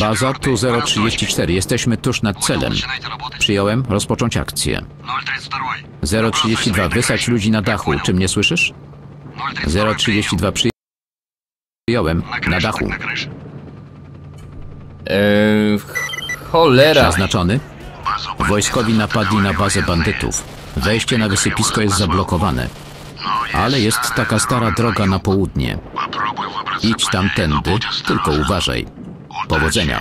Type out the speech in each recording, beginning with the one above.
Baza tu 034. Jesteśmy tuż nad celem. Przyjąłem. Rozpocząć akcję. 032. Wysadź ludzi na dachu. Czy mnie słyszysz? 032. Przyjąłem. Na dachu. Cholera. Zaznaczony. Wojskowi napadli na bazę bandytów. Wejście na wysypisko jest zablokowane. Ale jest taka stara droga na południe. Idź tamtędy, tylko uważaj. Powodzenia.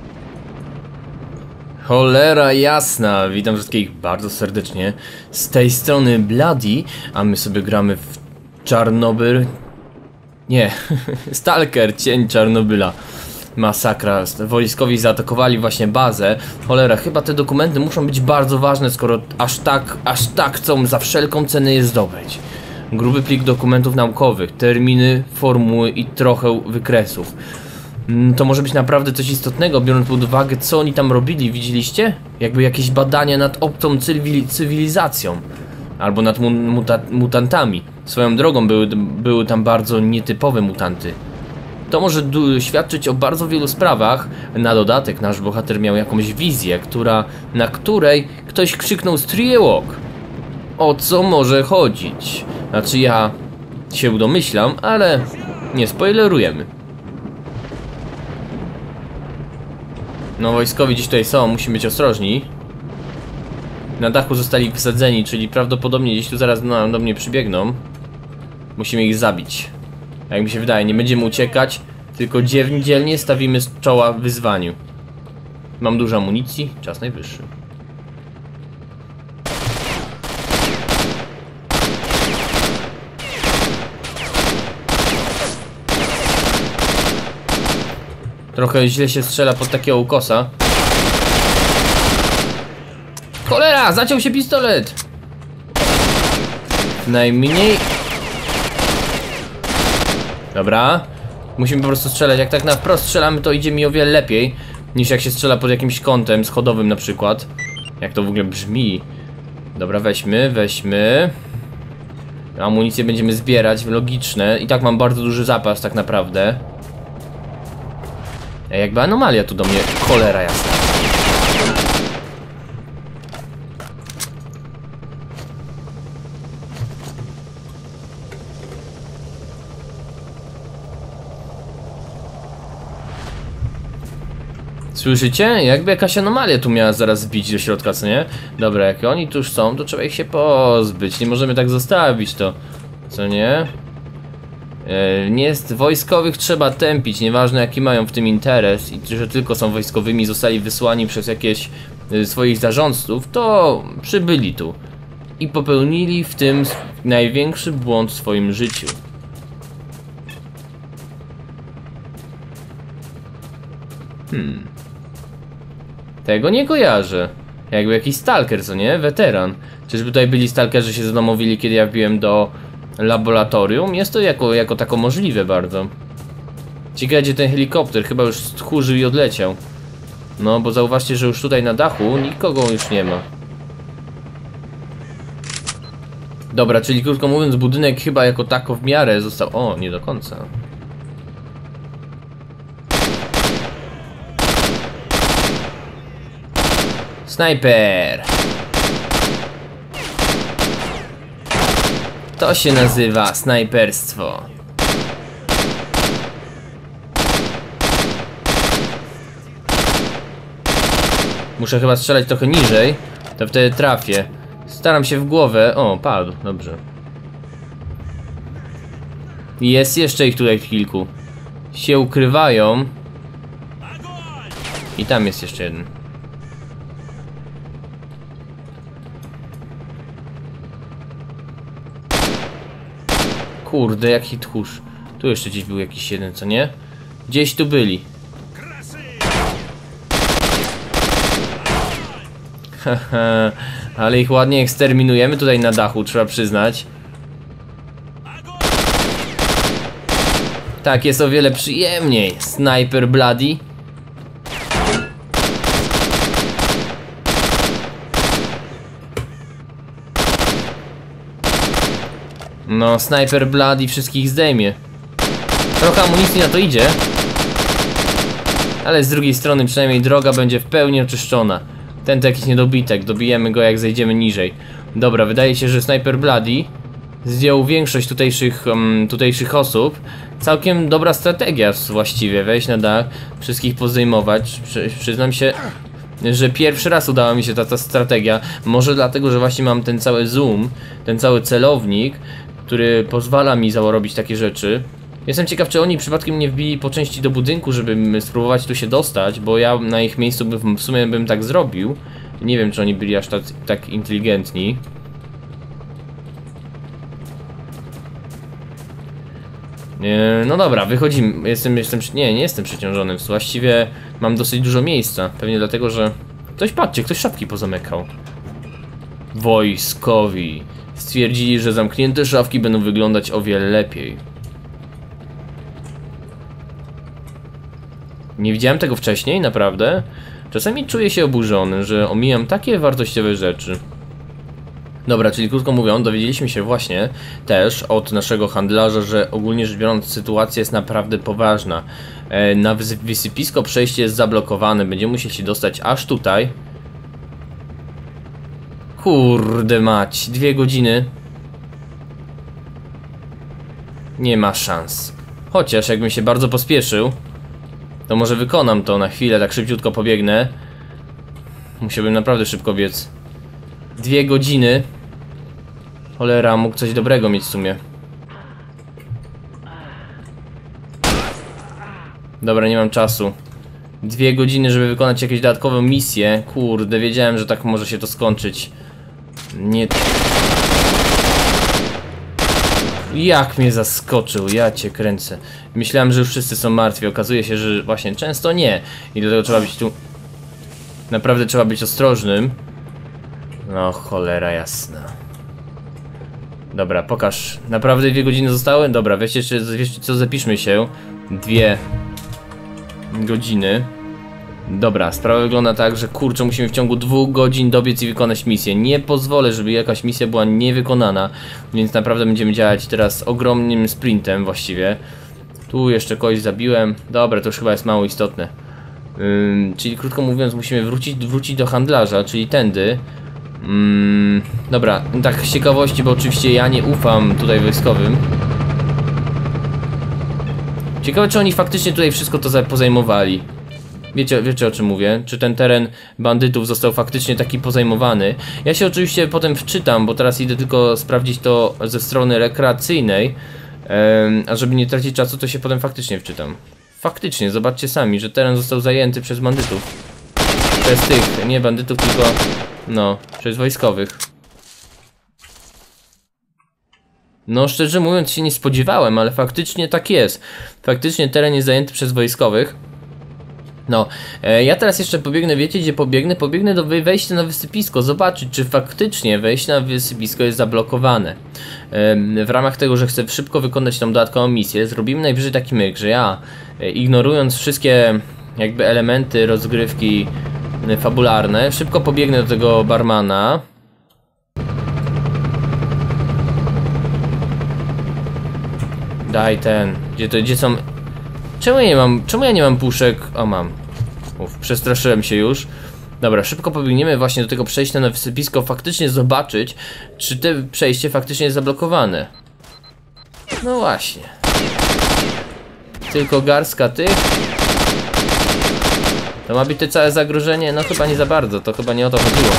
Cholera jasna. Witam wszystkich bardzo serdecznie. Z tej strony Bloody, a my sobie gramy w Czarnobyl. Nie, Stalker, cień Czarnobyla. Masakra. Wojskowi zaatakowali właśnie bazę. Cholera, chyba te dokumenty muszą być bardzo ważne, skoro aż tak chcą za wszelką cenę je zdobyć. Gruby plik dokumentów naukowych, terminy, formuły i trochę wykresów. To może być naprawdę coś istotnego, biorąc pod uwagę, co oni tam robili, widzieliście? Jakby jakieś badania nad obcą cywilizacją. Albo nad mutantami. Swoją drogą były tam bardzo nietypowe mutanty. To może świadczyć o bardzo wielu sprawach. Na dodatek nasz bohater miał jakąś wizję, na której ktoś krzyknął Striewalk. O co może chodzić? Znaczy ja się domyślam, ale nie spoilerujemy. No wojskowi gdzieś tutaj są, musimy być ostrożni. Na dachu zostali wysadzeni, czyli prawdopodobnie gdzieś tu zaraz do mnie przybiegną. Musimy ich zabić. Jak mi się wydaje, nie będziemy uciekać, tylko dzielnie stawimy z czoła wyzwaniu. Mam dużo amunicji, czas najwyższy. Trochę źle się strzela pod takiego ukosa. Cholera! Zaciął się pistolet! Najmniej... Dobra. Musimy po prostu strzelać. Jak tak na wprost strzelamy, to idzie mi o wiele lepiej niż jak się strzela pod jakimś kątem schodowym na przykład. Jak to w ogóle brzmi. Dobra, weźmy. Amunicję będziemy zbierać, logiczne. I tak mam bardzo duży zapas tak naprawdę. Jakby anomalia tu do mnie. Cholera jasna. Słyszycie? Jakby jakaś anomalia tu miała zaraz wbić do środka, co nie? Dobra, jak oni tu już są, to trzeba ich się pozbyć. Nie możemy tak zostawić to, co nie? Wojskowych trzeba tępić, nieważne jaki mają w tym interes i że tylko są wojskowymi, zostali wysłani przez jakieś swoich zarządców, to przybyli tu i popełnili w tym największy błąd w swoim życiu. Tego nie kojarzę. Jakby jakiś stalker, co nie? Weteran. Czyżby tutaj byli stalkerzy, się zadomowili, kiedy ja wbiłem do laboratorium? Jest to jako tako możliwe bardzo. Ciekawe, gdzie ten helikopter, chyba już stchórzył i odleciał. No, bo zauważcie, że już tutaj na dachu nikogo już nie ma. Dobra, czyli krótko mówiąc, budynek chyba jako tako w miarę został... O, nie do końca. Snajper! To się nazywa snajperstwo. Muszę chyba strzelać trochę niżej, to wtedy trafię. Staram się w głowę. O, padł, dobrze. Jest jeszcze ich tutaj kilku. Się ukrywają. I tam jest jeszcze jeden. Kurde, jaki tchórz. Tu jeszcze gdzieś był jakiś jeden, co nie? Gdzieś tu byli. Haha, ale ich ładnie eksterminujemy tutaj na dachu, trzeba przyznać. Tak, jest o wiele przyjemniej. Sniper Bloody. No, Sniper Bloody wszystkich zdejmie. Trochę amunicji na to idzie. Ale z drugiej strony przynajmniej droga będzie w pełni oczyszczona. Ten to jakiś niedobitek, dobijemy go jak zejdziemy niżej. Dobra, wydaje się, że Sniper Bloody zdjął większość tutejszych osób. Całkiem dobra strategia właściwie, wejść na dach, wszystkich pozdejmować. Przyznam się, że pierwszy raz udała mi się ta strategia. Może dlatego, że właśnie mam ten cały zoom, ten cały celownik, który pozwala mi zarobić takie rzeczy. Jestem ciekaw, czy oni przypadkiem nie wbili po części do budynku, żeby spróbować tu się dostać, bo ja na ich miejscu w sumie bym tak zrobił. Nie wiem, czy oni byli aż tak inteligentni. No dobra, wychodzimy. Nie jestem przeciążony. Właściwie mam dosyć dużo miejsca. Pewnie dlatego, że... Patrzcie, ktoś szafki pozamykał. Wojskowi stwierdzili, że zamknięte szafki będą wyglądać o wiele lepiej. Nie widziałem tego wcześniej, naprawdę. Czasami czuję się oburzony, że omijam takie wartościowe rzeczy. Dobra, czyli krótko mówiąc, dowiedzieliśmy się właśnie też od naszego handlarza, że ogólnie rzecz biorąc sytuacja jest naprawdę poważna. Na wysypisko przejście jest zablokowane, będziemy musieli się dostać aż tutaj. Kurde mać, 2 godziny. Nie ma szans. Chociaż jakbym się bardzo pospieszył, to może wykonam to na chwilę, tak szybciutko pobiegnę. Musiałbym naprawdę szybko biec. 2 godziny. Cholera, mógł coś dobrego mieć w sumie. Dobra, nie mam czasu. 2 godziny, żeby wykonać jakieś dodatkową misję. Kurde, wiedziałem, że tak może się to skończyć. Nie... Jak mnie zaskoczył, ja cię kręcę. Myślałem, że już wszyscy są martwi, okazuje się, że właśnie często nie. I dlatego trzeba być tu... Naprawdę trzeba być ostrożnym. No cholera jasna. Dobra, pokaż. Naprawdę 2 godziny zostały? Dobra, wiecie co, zapiszmy się. 2 godziny. Dobra, sprawa wygląda tak, że kurczę, musimy w ciągu 2 godzin dobiec i wykonać misję. Nie pozwolę, żeby jakaś misja była niewykonana. Więc naprawdę będziemy działać teraz ogromnym sprintem właściwie. Tu jeszcze kogoś zabiłem. Dobra, to już chyba jest mało istotne. Czyli krótko mówiąc musimy wrócić do handlarza, czyli tędy. Dobra, tak z ciekawości, bo oczywiście ja nie ufam tutaj wojskowym. Ciekawe, czy oni faktycznie tutaj wszystko to pozajmowali. Wiecie o czym mówię? Czy ten teren bandytów został faktycznie taki pozajmowany? Ja się oczywiście potem wczytam, bo teraz idę tylko sprawdzić to ze strony rekreacyjnej. A żeby nie tracić czasu, to się potem faktycznie wczytam. Faktycznie, zobaczcie sami, że teren został zajęty przez bandytów. Przez tych, nie bandytów, tylko... No, przez wojskowych. No, szczerze mówiąc się nie spodziewałem, ale faktycznie tak jest. Faktycznie teren jest zajęty przez wojskowych. No, ja teraz jeszcze pobiegnę, wiecie gdzie pobiegnę? Pobiegnę do wejścia na wysypisko, zobaczyć czy faktycznie wejście na wysypisko jest zablokowane. W ramach tego, że chcę szybko wykonać tą dodatkową misję, zrobimy najwyżej taki myk, że ja, ignorując wszystkie jakby elementy rozgrywki fabularne, szybko pobiegnę do tego barmana. Daj ten, gdzie są... Czemu ja nie mam puszek? O, mam. Przestraszyłem się już. Dobra, szybko pobiegniemy właśnie do tego przejścia na wysypisko, faktycznie zobaczyć, czy to przejście faktycznie jest zablokowane. No właśnie. Tylko garstka tych. To ma być to całe zagrożenie? No chyba nie za bardzo, to chyba nie o to chodziło.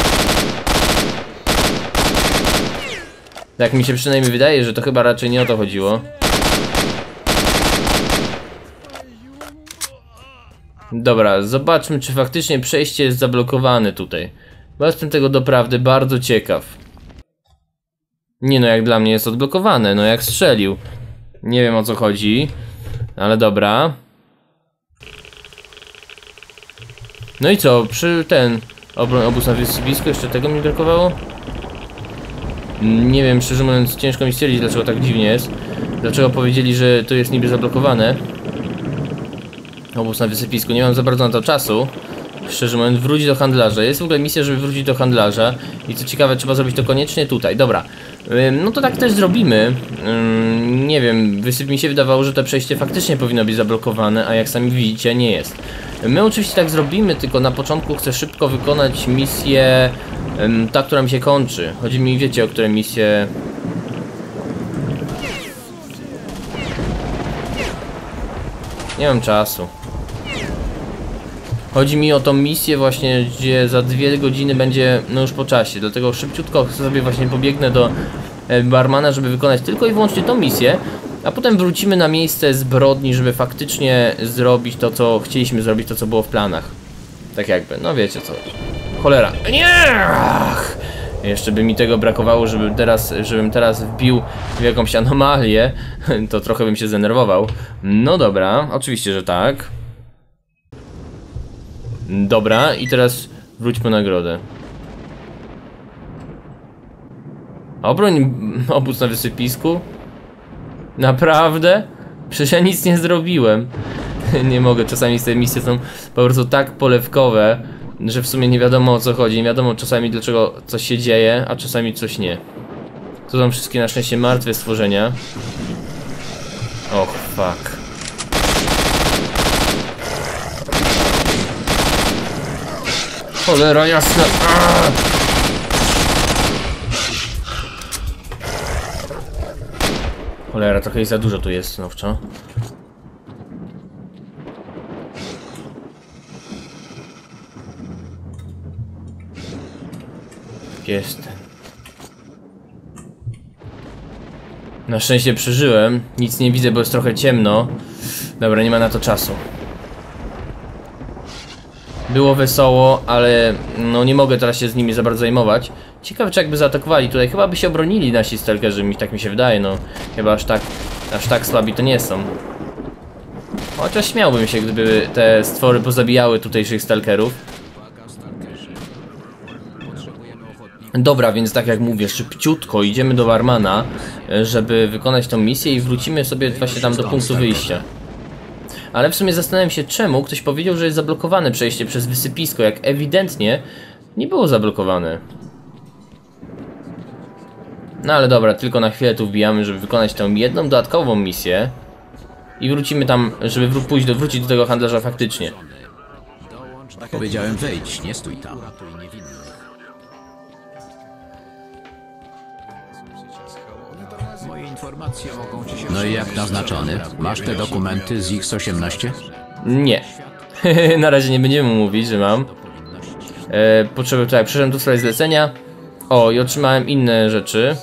Tak mi się przynajmniej wydaje, że to chyba raczej nie o to chodziło. Dobra, zobaczmy czy faktycznie przejście jest zablokowane tutaj. Bo jestem tego doprawdy bardzo ciekaw. Nie no, jak dla mnie jest odblokowane, no jak strzelił. Nie wiem o co chodzi, ale dobra. No i co, przy ten obóz na wysypisku jeszcze tego mi brakowało? Nie wiem, szczerze mówiąc ciężko mi stwierdzić dlaczego tak dziwnie jest. Dlaczego powiedzieli, że to jest niby zablokowane. Obóz na wysypisku, nie mam za bardzo na to czasu. Szczerze mówiąc, wrócić do handlarza. Jest w ogóle misja, żeby wrócić do handlarza. I co ciekawe, trzeba zrobić to koniecznie tutaj. Dobra. No to tak też zrobimy. Nie wiem, mi się wydawało, że to przejście faktycznie powinno być zablokowane, a jak sami widzicie, nie jest. My oczywiście tak zrobimy, tylko na początku chcę szybko wykonać misję, ta, która mi się kończy. Chodzi mi, wiecie, o które misje... Nie mam czasu. Chodzi mi o tą misję właśnie, gdzie za 2 godziny będzie, no już po czasie. Dlatego szybciutko sobie właśnie pobiegnę do barmana, żeby wykonać tylko i wyłącznie tą misję. A potem wrócimy na miejsce zbrodni, żeby faktycznie zrobić to, co chcieliśmy zrobić, to, co było w planach. Tak jakby, no wiecie co. Cholera. Nie! Ach! Jeszcze by mi tego brakowało, żebym teraz wbił w jakąś anomalię. To trochę bym się zdenerwował. No dobra, oczywiście, że tak. Dobra, i teraz wróć po nagrodę. Obroń obóz na wysypisku? Naprawdę? Przecież ja nic nie zrobiłem. Nie mogę, czasami te misje są po prostu tak polewkowe, że w sumie nie wiadomo o co chodzi. Nie wiadomo czasami dlaczego coś się dzieje, a czasami coś nie. To są wszystkie na szczęście martwe stworzenia. Och, fuck. Cholera jasna. Cholera, trochę za dużo tu jest, nowczo. Jest. Na szczęście przeżyłem. Nic nie widzę, bo jest trochę ciemno. Dobra, nie ma na to czasu. Było wesoło, ale no nie mogę teraz się z nimi za bardzo zajmować. Ciekawe, czy jakby zaatakowali tutaj. Chyba by się obronili nasi stalkerzy, tak mi się wydaje, no. Chyba aż tak słabi to nie są. Chociaż śmiałbym się, gdyby te stwory pozabijały tutejszych stalkerów. Dobra, więc tak jak mówię, szybciutko idziemy do barmana, żeby wykonać tą misję i wrócimy sobie właśnie tam do punktu wyjścia. Ale w sumie zastanawiam się, czemu ktoś powiedział, że jest zablokowane przejście przez wysypisko, jak ewidentnie nie było zablokowane. No ale dobra, tylko na chwilę tu wbijamy, żeby wykonać tę jedną dodatkową misję. I wrócimy tam, żeby wrócić do tego handlarza faktycznie. Powiedziałem wejdź, nie stój tam. Moje informacje mogą ci się... No i jak naznaczony? Masz te dokumenty z X-18? Nie. Na razie nie będziemy mówić, że mam. Potrzeby tutaj, przyszedłem tu w sprawie zlecenia. O, i otrzymałem inne rzeczy.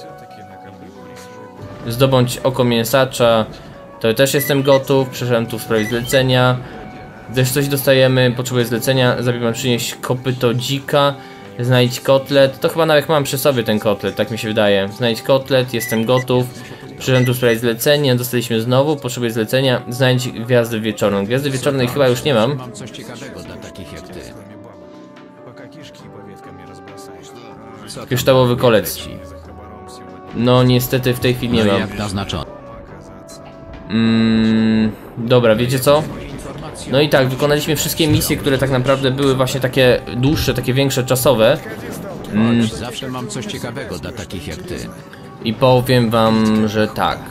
Zdobądź oko mięsacza. To też jestem gotów. Przyszedłem tu w sprawie zlecenia. Też coś dostajemy. Potrzebuję zlecenia. Zabieram przynieść kopyto dzika. Znajdź kotlet. To chyba nawet mam przy sobie ten kotlet, tak mi się wydaje. Znajdź kotlet, jestem gotów. Przyszedłem tu w sprawie zlecenia. Dostaliśmy znowu. Potrzebuję zlecenia. Znajdź gwiazdę wieczorną. Gwiazdy wieczornej chyba już nie mam. Mam coś ciekawego dla takich jak ty. Kryształowy kolec. No niestety w tej chwili nie mam. Jak naznaczony. Dobra, wiecie co? No i tak, wykonaliśmy wszystkie misje, które tak naprawdę były właśnie takie dłuższe, takie większe, czasowe. Zawsze mam coś ciekawego dla takich jak ty. I powiem wam, że tak.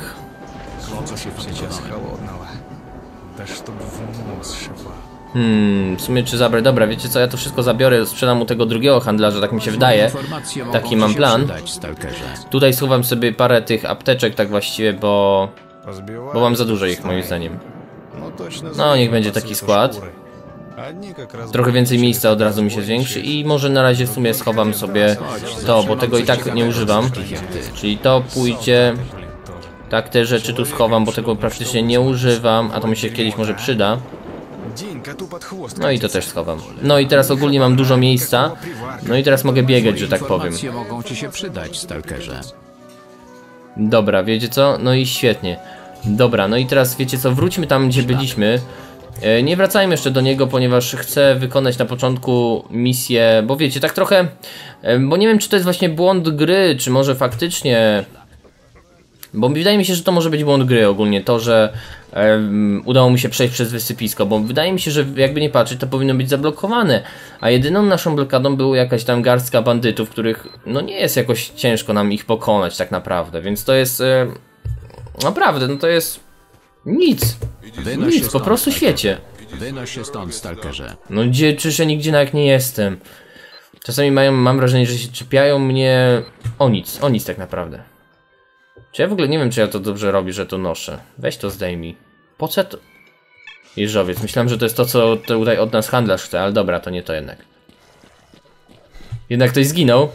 W sumie czy zabrać? Dobra, wiecie co, ja to wszystko zabiorę, sprzedam mu tego drugiego handlarza, tak mi się wydaje. Taki mam plan. Tutaj schowam sobie parę tych apteczek, tak właściwie, bo mam za dużo ich, moim zdaniem. No, niech będzie taki skład. Trochę więcej miejsca od razu mi się zwiększy i może na razie w sumie schowam sobie to, bo tego i tak nie używam. Czyli to pójdzie. Tak, te rzeczy tu schowam, bo tego praktycznie nie używam, a to mi się kiedyś może przyda. No i to też schowam. No i teraz ogólnie mam dużo miejsca. No i teraz mogę biegać, że tak powiem. Mogą ci się przydać, stalkerze. Dobra, wiecie co? No i świetnie. Dobra, no i teraz wiecie co? Wróćmy tam, gdzie byliśmy. Nie wracajmy jeszcze do niego, ponieważ chcę wykonać na początku misję, bo wiecie, tak trochę, bo nie wiem, czy to jest właśnie błąd gry, czy może faktycznie, bo wydaje mi się, że to może być błąd gry ogólnie, to, że udało mi się przejść przez wysypisko, bo wydaje mi się, że jakby nie patrzeć, to powinno być zablokowane, a jedyną naszą blokadą była jakaś tam garstka bandytów, których no nie jest jakoś ciężko nam ich pokonać tak naprawdę, więc to jest naprawdę, no to jest nic, po prostu świecie. Wynoś się stąd, stalkerze. No gdzie, czyż ja nigdzie nawet nie jestem. Czasami mam wrażenie, że się czepiają mnie o nic tak naprawdę. Czy ja w ogóle nie wiem, czy ja to dobrze robię, że to noszę. Weź to zdejmij. Po co to? Jeżowiec. Myślałem, że to jest to, co tutaj od nas handlarz chce, ale dobra, to nie to jednak. Jednak ktoś zginął.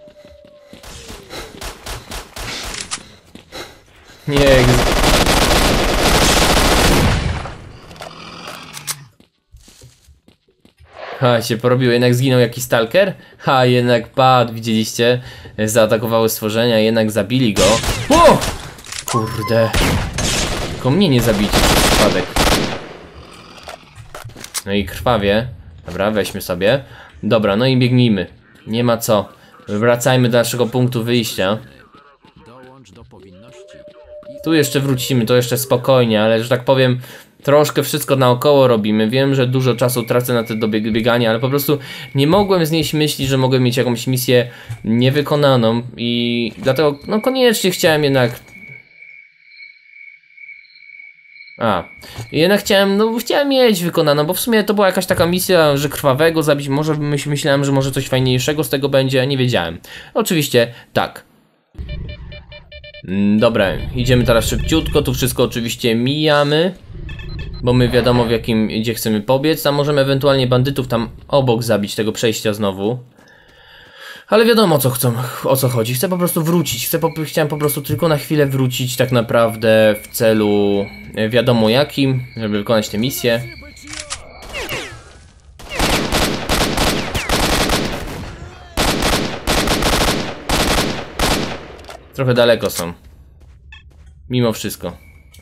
Nie. Ha, się porobiło, jednak zginął jakiś stalker? Ha, jednak padł, widzieliście? Zaatakowały stworzenia, jednak zabili go. O! Kurde. Tylko mnie nie zabicie przez przypadek. No i krwawie. Dobra, weźmy sobie. Dobra, no i biegnijmy. Nie ma co. Wracajmy do naszego punktu wyjścia. Tu jeszcze wrócimy, to jeszcze spokojnie, ale że tak powiem, troszkę wszystko naokoło robimy. Wiem, że dużo czasu tracę na te bieganie, ale po prostu nie mogłem znieść myśli, że mogę mieć jakąś misję niewykonaną i dlatego no koniecznie chciałem jednak... Jednak chciałem mieć wykonaną, bo w sumie to była jakaś taka misja, że krwawego zabić, może myślałem, że może coś fajniejszego z tego będzie, a nie wiedziałem. Oczywiście tak. Dobra, idziemy teraz szybciutko, tu wszystko oczywiście mijamy, bo my wiadomo gdzie chcemy pobiec, a możemy ewentualnie bandytów tam obok zabić tego przejścia znowu. Ale wiadomo o co chodzi, chcę po prostu wrócić, chciałem po prostu tylko na chwilę wrócić tak naprawdę w celu wiadomo jakim, żeby wykonać tę misję. Trochę daleko są. Mimo wszystko.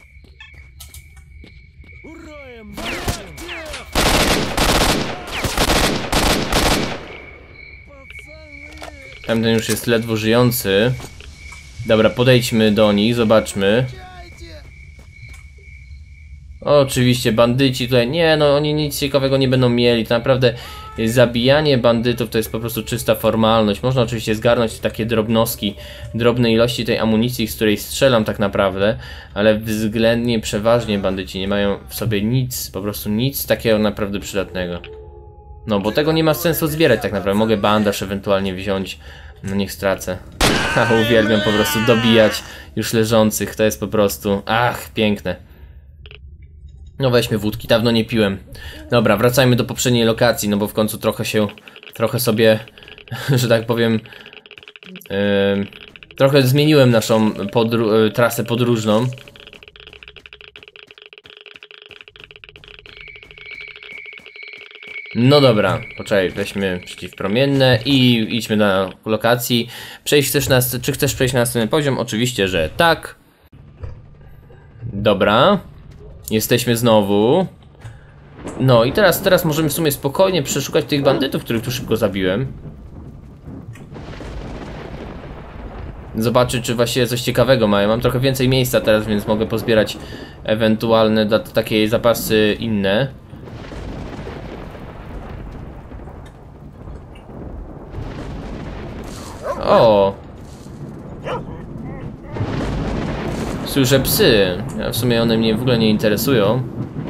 Tamten już jest ledwo żyjący. Dobra, podejdźmy do nich, zobaczmy. Oczywiście bandyci tutaj, nie no, oni nic ciekawego nie będą mieli, to naprawdę zabijanie bandytów to jest po prostu czysta formalność. Można oczywiście zgarnąć takie drobnostki, drobne ilości tej amunicji, z której strzelam tak naprawdę, ale względnie przeważnie bandyci nie mają w sobie nic, po prostu nic takiego naprawdę przydatnego. No bo tego nie ma sensu zbierać tak naprawdę, mogę bandaż ewentualnie wziąć, no niech stracę. Uwielbiam po prostu dobijać już leżących, to jest po prostu, piękne. No weźmy wódki, dawno nie piłem. Dobra, wracajmy do poprzedniej lokacji, no bo w końcu trochę sobie, że tak powiem, trochę zmieniłem naszą trasę podróżną. No dobra, poczekaj, weźmy przeciwpromienne i idźmy do lokacji. Czy chcesz przejść na następny poziom? Oczywiście, że tak. Dobra. Jesteśmy znowu. No i teraz możemy w sumie spokojnie przeszukać tych bandytów, których tu szybko zabiłem. Zobaczyć, czy właściwie coś ciekawego mają. Mam trochę więcej miejsca teraz, więc mogę pozbierać ewentualne takie zapasy inne. O! Słyszę psy. W sumie one mnie w ogóle nie interesują.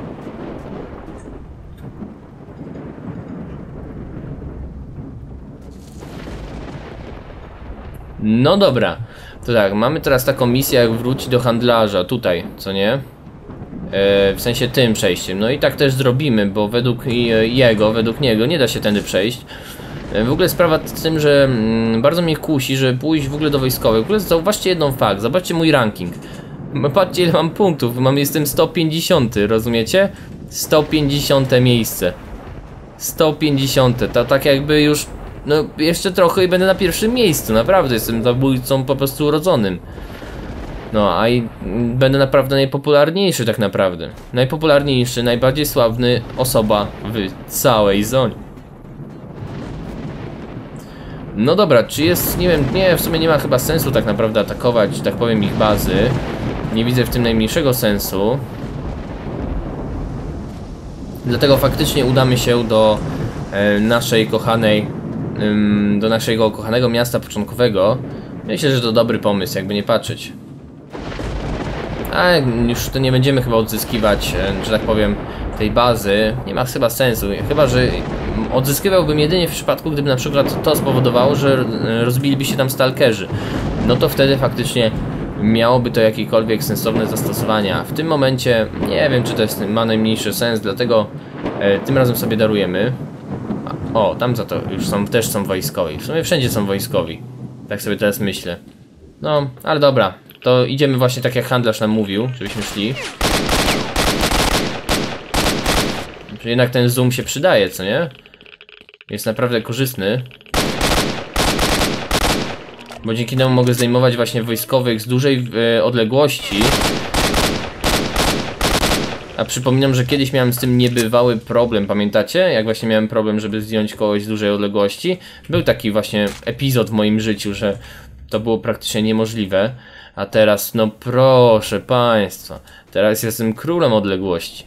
No dobra. To tak, mamy teraz taką misję, jak wrócić do handlarza. Tutaj, co nie? W sensie tym przejściem. No i tak też zrobimy, bo według niego nie da się tędy przejść. W ogóle sprawa z tym, że bardzo mnie kusi, żeby pójść w ogóle do wojskowych. W ogóle zauważcie jedną fakt, zobaczcie mój ranking. Patrzcie, ile mam punktów, jestem 150, rozumiecie? 150 miejsce. 150, to tak jakby już, no jeszcze trochę i będę na pierwszym miejscu, naprawdę, jestem zabójcą po prostu urodzonym. No, a i będę naprawdę najpopularniejszy tak naprawdę. Najpopularniejszy, najbardziej sławny osoba w całej zonie. No dobra, czy jest, nie wiem, w sumie nie ma chyba sensu tak naprawdę atakować, że tak powiem, ich bazy. Nie widzę w tym najmniejszego sensu. Dlatego faktycznie udamy się do naszego kochanego miasta początkowego. Myślę, że to dobry pomysł, jakby nie patrzeć. A już to nie będziemy chyba odzyskiwać, że tak powiem, tej bazy. Nie ma chyba sensu, chyba że odzyskiwałbym jedynie w przypadku, gdyby na przykład to spowodowało, że rozbiliby się tam stalkerzy. No to wtedy faktycznie miałoby to jakiekolwiek sensowne zastosowania. W tym momencie nie wiem, czy to ma najmniejszy sens, dlatego tym razem sobie darujemy. O, tam za to już też są wojskowi. W sumie wszędzie są wojskowi. Tak sobie teraz myślę. No, ale dobra. To idziemy właśnie tak jak handlarz nam mówił, żebyśmy szli. Jednak ten zoom się przydaje, co nie? Jest naprawdę korzystny. Bo dzięki temu mogę zdejmować właśnie wojskowych z dużej odległości. A przypominam, że kiedyś miałem z tym niebywały problem, pamiętacie? Jak właśnie miałem problem, żeby zdjąć kogoś z dużej odległości. Był taki właśnie epizod w moim życiu, że to było praktycznie niemożliwe. A teraz, no proszę państwa, teraz jestem królem odległości.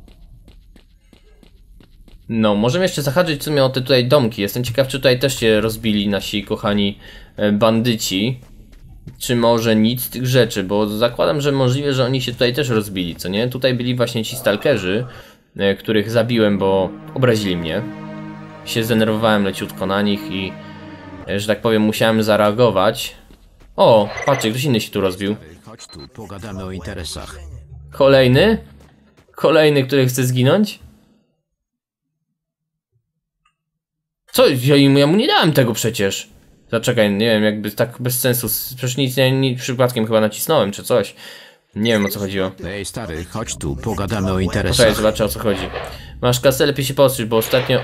No, możemy jeszcze zahaczyć w sumie o te tutaj domki. Jestem ciekaw, czy tutaj też się rozbili nasi kochani bandyci. Czy może nic z tych rzeczy, bo zakładam, że możliwe, że oni się tutaj też rozbili, co nie? Tutaj byli właśnie ci stalkerzy, których zabiłem, bo obrazili mnie. Się zdenerwowałem leciutko na nich i, że tak powiem, musiałem zareagować. O, patrzcie, ktoś inny się tu rozbił. Chodź tu, pogadamy o interesach. Kolejny? Kolejny, który chce zginąć? Co? Ja mu nie dałem tego przecież. Zaczekaj, nie wiem, jakby tak bez sensu. Przecież nic przypadkiem chyba nacisnąłem, czy coś. Nie wiem, o co chodziło. Ej, stary, chodź tu, pogadamy o Poczekaj, interesach. zobaczę, o co chodzi. Masz kasę, lepiej się postrzyć, bo ostatnio...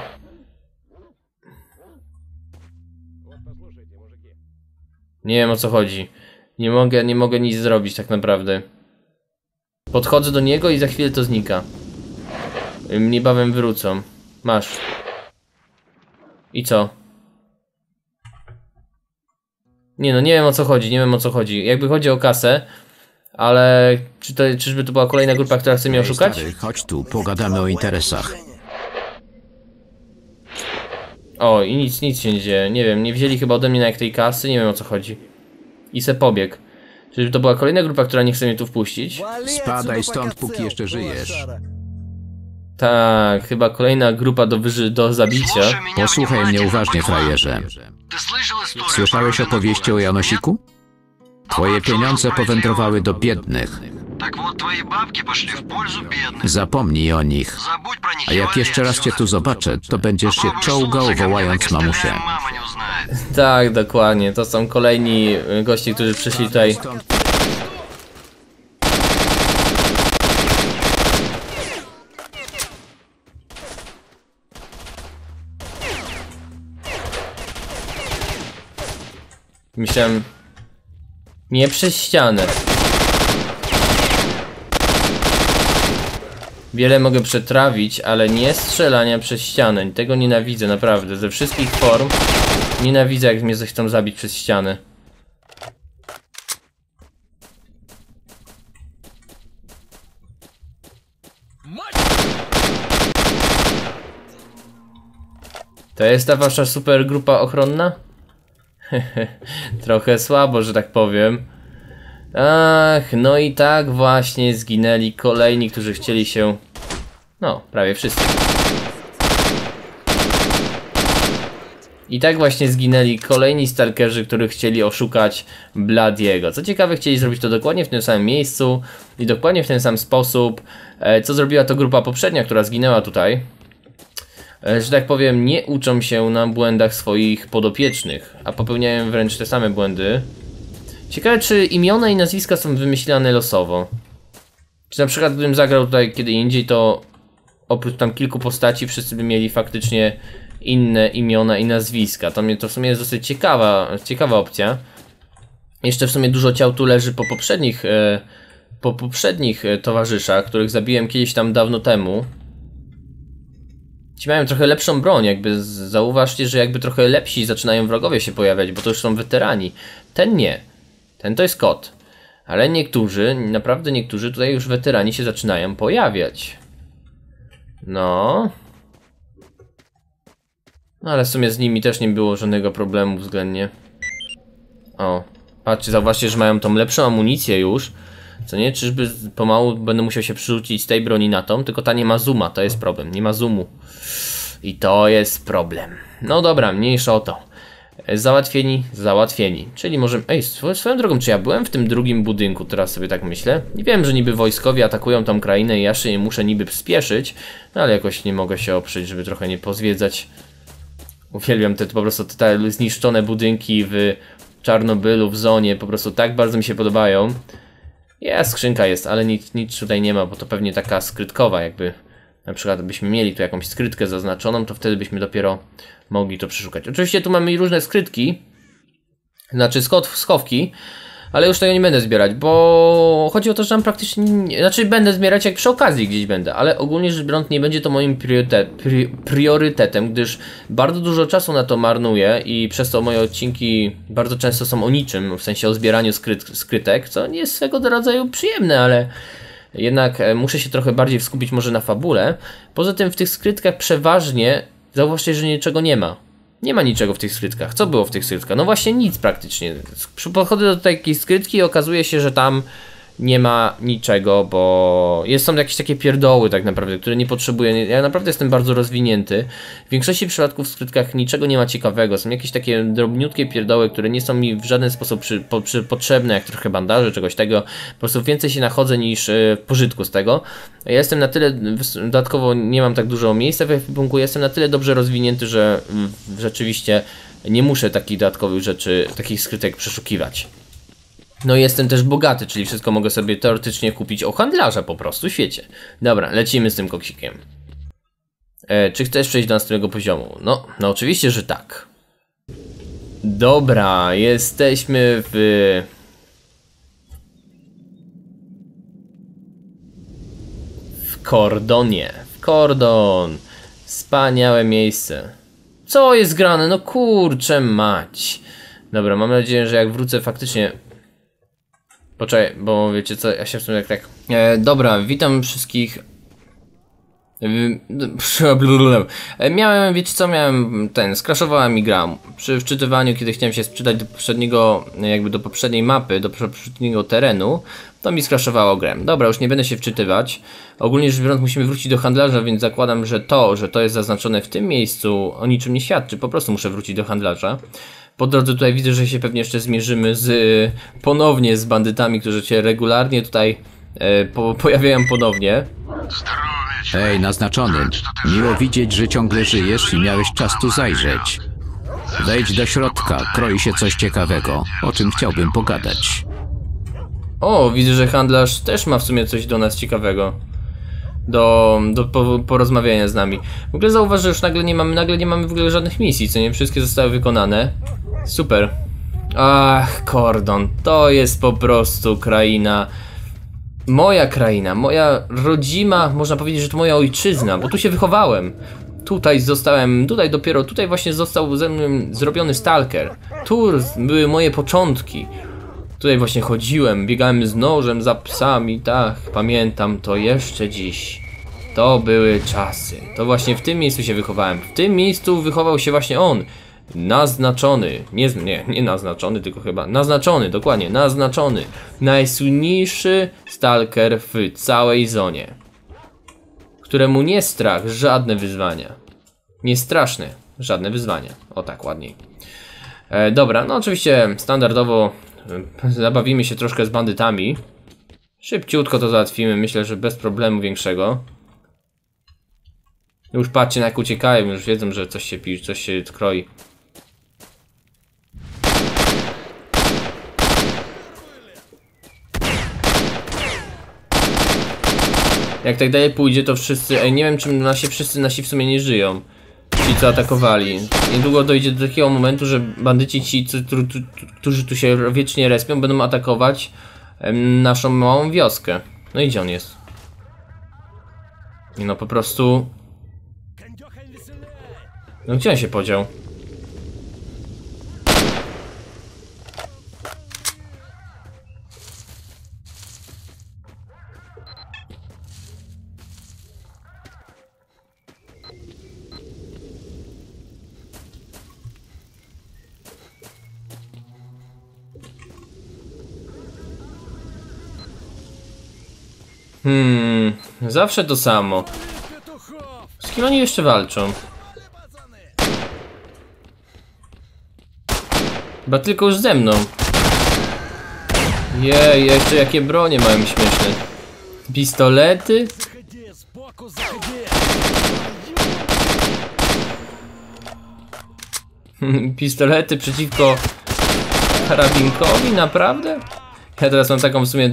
Nie wiem, o co chodzi. Nie mogę nic zrobić tak naprawdę. Podchodzę do niego i za chwilę to znika. Niebawem wrócą. Masz. I co? Nie no, nie wiem o co chodzi, nie wiem o co chodzi. Jakby chodzi o kasę, ale czyżby to była kolejna grupa, która chce mnie oszukać? Stary, chodź tu, pogadamy o interesach. O, i nic się nie dzieje. Nie wiem, nie wzięli chyba ode mnie na jak tej kasy, nie wiem o co chodzi. I se pobiegł. Czyżby to była kolejna grupa, która nie chce mnie tu wpuścić? Spadaj stąd, póki jeszcze żyjesz. Tak, chyba kolejna grupa do zabicia. Posłuchaj mnie uważnie, frajerze. Słyszałeś opowieści o Janosiku? Twoje pieniądze powędrowały do biednych. Zapomnij o nich. A jak jeszcze raz cię tu zobaczę, to będziesz się czołgał, wołając mamusię. Tak, dokładnie. To są kolejni goście, którzy przyszli tutaj. Myślałem... Nie przez ścianę. Wiele mogę przetrawić, ale nie strzelania przez ścianę. Tego nienawidzę, naprawdę. Ze wszystkich form nienawidzę, jak mnie zechcą zabić przez ścianę. To jest ta wasza super grupa ochronna? Trochę słabo, że tak powiem. Ach, no i tak właśnie zginęli kolejni, którzy chcieli się... No, prawie wszyscy. I tak właśnie zginęli kolejni stalkerzy, których chcieli oszukać Bladiego. Co ciekawe, chcieli zrobić to dokładnie w tym samym miejscu i dokładnie w ten sam sposób, co zrobiła to grupa poprzednia, która zginęła tutaj. Że tak powiem, nie uczą się na błędach swoich podopiecznych, a popełniają wręcz te same błędy. Ciekawe, czy imiona i nazwiska są wymyślane losowo. Czy na przykład gdybym zagrał tutaj kiedy indziej, to oprócz tam kilku postaci wszyscy by mieli faktycznie inne imiona i nazwiska. To w sumie jest dosyć ciekawa opcja. Jeszcze w sumie dużo ciał tu leży po poprzednich towarzyszach, których zabiłem kiedyś tam dawno temu. Ci mają trochę lepszą broń, jakby zauważcie, że jakby trochę lepsi zaczynają wrogowie się pojawiać, bo to już są weterani. Ten nie. Ten to jest kot. Ale niektórzy, naprawdę niektórzy tutaj już weterani się zaczynają pojawiać. No. No ale w sumie z nimi też nie było żadnego problemu względnie. O, patrzcie, zauważcie, że mają tą lepszą amunicję już. Co nie? Czyżby pomału będę musiał się przerzucić z tej broni na tą, tylko ta nie ma zooma, to jest problem, nie ma zoomu. I to jest problem. No dobra, mniejsza o to. Załatwieni, załatwieni. Czyli może... Ej, swoją drogą, czy ja byłem w tym drugim budynku? Teraz sobie tak myślę. Nie wiem, że niby wojskowi atakują tą krainę i ja się muszę niby spieszyć, no ale jakoś nie mogę się oprzeć, żeby trochę nie pozwiedzać. Uwielbiam te po prostu te zniszczone budynki w Czarnobylu, w zonie. Po prostu tak bardzo mi się podobają. Skrzynka jest, ale nic tutaj nie ma, bo to pewnie taka skrytkowa, jakby na przykład byśmy mieli tu jakąś skrytkę zaznaczoną, to wtedy byśmy dopiero mogli to przeszukać. Oczywiście tu mamy różne skrytki, znaczy schowki, ale już tego nie będę zbierać, bo chodzi o to, że tam praktycznie, znaczy będę zbierać jak przy okazji gdzieś będę, ale ogólnie rzecz biorąc nie będzie to moim priorytetem, gdyż bardzo dużo czasu na to marnuję i przez to moje odcinki bardzo często są o niczym, w sensie o zbieraniu skrytek, co nie jest swego rodzaju przyjemne, ale jednak muszę się trochę bardziej skupić może na fabule. Poza tym w tych skrytkach przeważnie zauważcie, że niczego nie ma. Nie ma niczego w tych skrytkach. Co było w tych skrytkach? No właśnie nic praktycznie. Podchodzę do takiej skrytki i okazuje się, że tam nie ma niczego, bo są jakieś takie pierdoły tak naprawdę, które nie potrzebuję. Ja naprawdę jestem bardzo rozwinięty. W większości przypadków w skrytkach niczego nie ma ciekawego. Są jakieś takie drobniutkie pierdoły, które nie są mi w żaden sposób potrzebne, jak trochę bandaży, czegoś tego. Po prostu więcej się nachodzę niż pożytku z tego. Ja jestem na tyle, dodatkowo nie mam tak dużo miejsca w ekwipunku, jestem na tyle dobrze rozwinięty, że rzeczywiście nie muszę takich dodatkowych rzeczy, takich skrytek przeszukiwać. No i jestem też bogaty, czyli wszystko mogę sobie teoretycznie kupić u handlarza po prostu w świecie. Dobra, lecimy z tym koksikiem. Czy chcesz przejść do następnego poziomu? No oczywiście, że tak. Dobra, jesteśmy w Kordonie. Kordon. Wspaniałe miejsce. Co jest grane? No kurczę mać. Dobra, mam nadzieję, że jak wrócę faktycznie... Poczekaj, bo wiecie co, ja się w sumie tak... Dobra, witam wszystkich... Miałem, wiecie co, skraszowała mi gra. Przy wczytywaniu, kiedy chciałem się sprzedać do poprzedniego, jakby do poprzedniej mapy, do poprzedniego terenu, to mi skraszowało grę. Dobra, już nie będę się wczytywać. Ogólnie rzecz biorąc musimy wrócić do handlarza, więc zakładam, że to jest zaznaczone w tym miejscu, o niczym nie świadczy, po prostu muszę wrócić do handlarza. Po drodze tutaj widzę, że się pewnie jeszcze zmierzymy ponownie z bandytami, którzy się regularnie tutaj pojawiają ponownie. Hej, naznaczony. Miło widzieć, że ciągle żyjesz i miałeś czas tu zajrzeć. Wejdź do środka, kroi się coś ciekawego, o czym chciałbym pogadać. O, widzę, że handlarz też ma w sumie coś do nas ciekawego. Do porozmawiania z nami. W ogóle zauważ, że już nagle nie mamy w ogóle żadnych misji, co nie? Wszystkie zostały wykonane. Super. Ach, Kordon, to jest po prostu kraina. Moja kraina, moja rodzima, można powiedzieć, że to moja ojczyzna, bo tu się wychowałem. Tutaj właśnie został ze mną zrobiony stalker. Tu były moje początki. Tutaj właśnie chodziłem, biegałem z nożem za psami, tak, pamiętam to jeszcze dziś. To były czasy. To właśnie w tym miejscu się wychowałem. W tym miejscu wychował się właśnie on. Naznaczony, nie naznaczony, tylko chyba naznaczony, dokładnie, naznaczony. Najsłynniejszy stalker w całej zonie. Któremu nie strach żadne wyzwania. Nie straszne żadne wyzwania. O tak, ładniej. Dobra, no oczywiście standardowo zabawimy się troszkę z bandytami. Szybciutko to załatwimy, myślę, że bez problemu większego. Już patrzcie, jak uciekają, już wiedzą, że coś się pisze, coś się kroi. Jak tak dalej pójdzie, to wszyscy... nie wiem, czym wszyscy nasi w sumie nie żyją. Ci, co atakowali. Niedługo dojdzie do takiego momentu, że bandyci ci, którzy tu się wiecznie respią, będą atakować naszą małą wioskę. No i gdzie on jest? No po prostu... No gdzie on się podział? Zawsze to samo. Z kim oni jeszcze walczą? Chyba tylko już ze mną. Jej, jeszcze jakie bronie mają śmieszne. Pistolety? Pistolety przeciwko karabinkowi, naprawdę? Ja teraz mam taką w sumie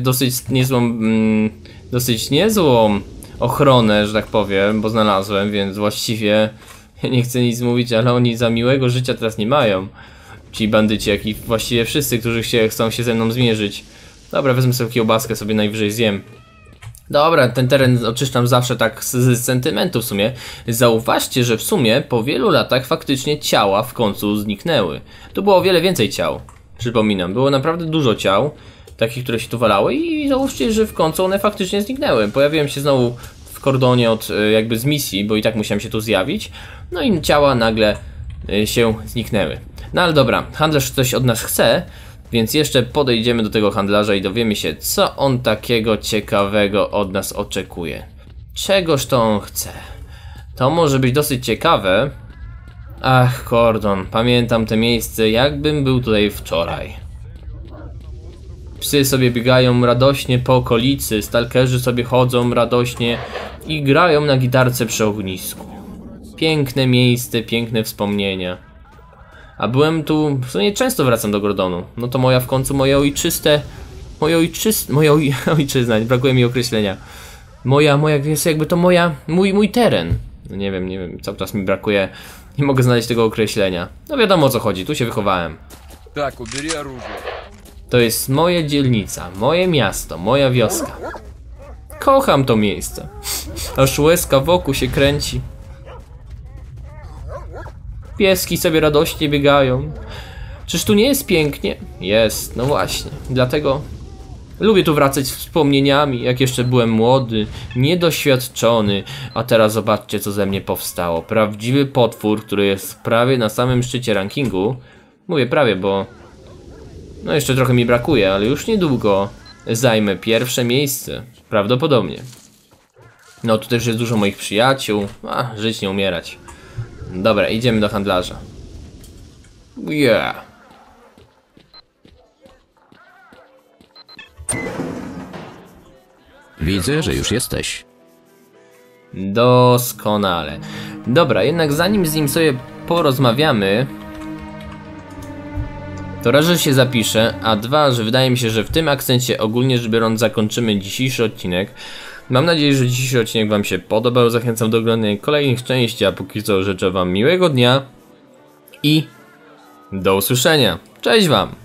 dosyć niezłą ochronę, że tak powiem, bo znalazłem, więc właściwie nie chcę nic mówić, ale oni za miłego życia teraz nie mają. Ci bandyci, jak i właściwie wszyscy, którzy chcą się ze mną zmierzyć. Dobra, wezmę sobie kiełbaskę, sobie najwyżej zjem. Dobra, ten teren oczyszczam zawsze tak z sentymentu w sumie. Zauważcie, że w sumie po wielu latach faktycznie ciała w końcu zniknęły. Tu było o wiele więcej ciał, przypominam. Było naprawdę dużo ciał, takich, które się tu walały i zauważcie, że w końcu one faktycznie zniknęły. Pojawiłem się znowu w kordonie od jakby z misji, bo i tak musiałem się tu zjawić. No i ciała nagle się zniknęły. No ale dobra, handlarz coś od nas chce, więc jeszcze podejdziemy do tego handlarza i dowiemy się, co on takiego ciekawego od nas oczekuje. Czegoż to on chce? To może być dosyć ciekawe. Ach, kordon, pamiętam te miejsce, jakbym był tutaj wczoraj. Psy sobie biegają radośnie po okolicy, stalkerzy sobie chodzą radośnie i grają na gitarce przy ognisku. Piękne miejsce, piękne wspomnienia. A byłem tu, w sumie często wracam do Gordonu. No to moja w końcu, moja ojczyzna, brakuje mi określenia. Jest jakby to mój teren. No nie wiem, cały czas mi brakuje, nie mogę znaleźć tego określenia. No wiadomo o co chodzi, tu się wychowałem. Tak, ubieraj orужие. To jest moja dzielnica, moje miasto, moja wioska. Kocham to miejsce. Aż łezka wokół się kręci. Pieski sobie radośnie biegają. Czyż tu nie jest pięknie? Jest, no właśnie. Dlatego lubię tu wracać z wspomnieniami, jak jeszcze byłem młody, niedoświadczony, a teraz zobaczcie, co ze mnie powstało. Prawdziwy potwór, który jest prawie na samym szczycie rankingu. Mówię prawie, bo no jeszcze trochę mi brakuje, ale już niedługo zajmę pierwsze miejsce. Prawdopodobnie. No tu też jest dużo moich przyjaciół. Żyć nie umierać. Dobra, idziemy do handlarza. Yeah. Widzę, że już jesteś. Doskonale. Dobra, jednak zanim z nim sobie porozmawiamy, to raz, że się zapiszę, a dwa, że wydaje mi się, że w tym akcencie ogólnie rzecz biorąc zakończymy dzisiejszy odcinek. Mam nadzieję, że dzisiejszy odcinek wam się podobał. Zachęcam do oglądania kolejnych części, a póki co życzę wam miłego dnia i do usłyszenia. Cześć wam!